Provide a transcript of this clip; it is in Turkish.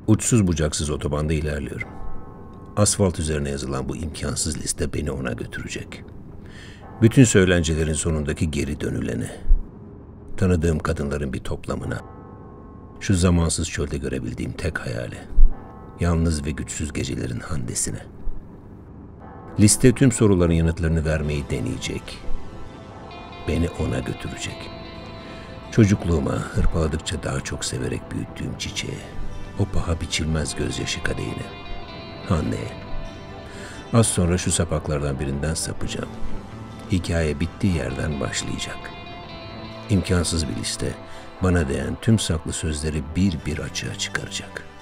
Uçsuz bucaksız otobanda ilerliyorum. Asfalt üzerine yazılan bu imkansız liste beni ona götürecek. Bütün söylencelerin sonundaki geri dönülene, tanıdığım kadınların bir toplamına, şu zamansız çölde görebildiğim tek hayale, yalnız ve güçsüz gecelerin Hande'sine. Liste tüm soruların yanıtlarını vermeyi deneyecek. Beni ona götürecek. Çocukluğuma hırpaladıkça daha çok severek büyüttüğüm çiçeğe, o paha biçilmez gözyaşı kadehine, Hande'ye. Az sonra şu sapaklardan birinden sapacağım. Hikaye bittiği yerden başlayacak. İmkansız bir liste bana değen tüm saklı sözleri bir bir açığa çıkaracak.